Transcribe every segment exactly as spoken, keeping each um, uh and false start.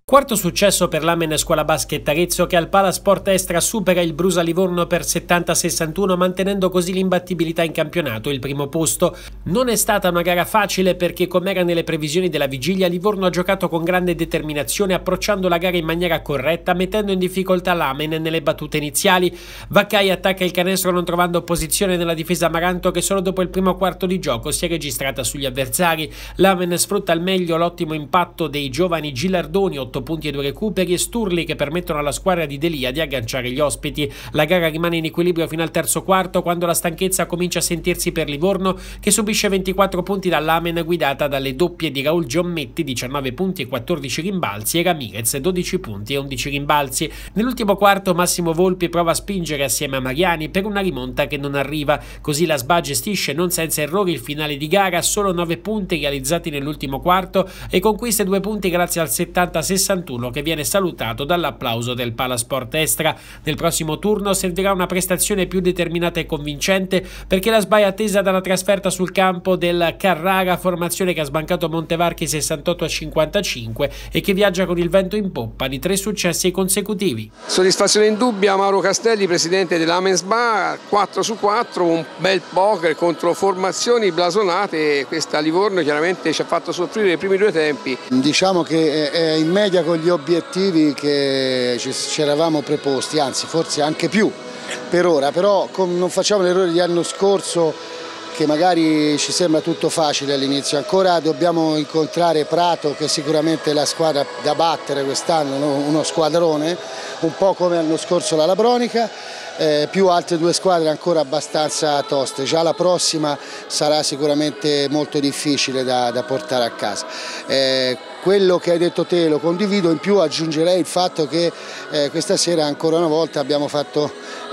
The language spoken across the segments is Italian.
Quarto successo per l'Amen Scuola Basket Arezzo, che al Palasport Estra supera il Brusa Livorno per settanta a sessantuno, mantenendo così l'imbattibilità in campionato, il primo posto. Non è stata una gara facile perché, come era nelle previsioni della vigilia, Livorno ha giocato con grande determinazione, approcciando la gara in maniera corretta, mettendo in difficoltà l'Amen nelle battute iniziali. Vaccai attacca il canestro non trovando opposizione nella difesa Amaranto, che solo dopo il primo quarto di gioco si è registrata sugli avversari. L'Amen sfrutta al meglio l'ottimo impatto dei giovani Gilardoni, otto punti e due recuperi, e Sturli, che permettono alla squadra di Delia di agganciare gli ospiti. La gara rimane in equilibrio fino al terzo quarto, quando la stanchezza comincia a sentirsi per Livorno, che subisce ventiquattro punti dall'Amen, guidata dalle doppie di Raul Giommetti, diciannove punti e quattordici rimbalzi, e Ramirez, dodici punti e undici rimbalzi. Nell'ultimo quarto Massimo Volpi prova a spingere assieme a Mariani per una rimonta che non arriva, così la S B A gestisce non senza errori il finale di gara, solo nove punti realizzati nell'ultimo quarto, e conquista due punti grazie al settanta a sessantuno, che viene salutato dall'applauso del Palasport Estra. Nel prossimo turno servirà una prestazione più determinata e convincente, perché la S B A è attesa dalla trasferta sul campo del Carrara, formazione che ha sbancato Montevarchi sessantotto a cinquantacinque e che viaggia con il vento in poppa di tre successi consecutivi. Soddisfazione indubbia. Mauro Castelli, presidente dell'Amen S B A, quattro su quattro, un bel poker contro formazioni blasonate. Questa Livorno chiaramente ci ha fatto soffrire i primi due tempi. Diciamo che è in media con gli obiettivi che ci eravamo preposti, anzi forse anche più per ora, però non facciamo l'errore di l'anno scorso, che magari ci sembra tutto facile all'inizio. Ancora dobbiamo incontrare Prato, che è sicuramente la squadra da battere quest'anno, uno squadrone, un po' come l'anno scorso la Labronica, eh, più altre due squadre ancora abbastanza toste. Già la prossima sarà sicuramente molto difficile da, da portare a casa. Eh, quello che hai detto te lo condivido, in più aggiungerei il fatto che eh, questa sera ancora una volta abbiamo fatto,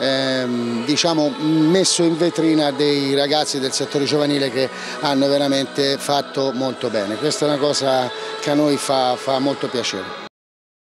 ehm, diciamo, messo in vetrina dei ragazzi del settore giovanile che hanno veramente fatto molto bene. Questa è una cosa che a noi fa, fa molto piacere.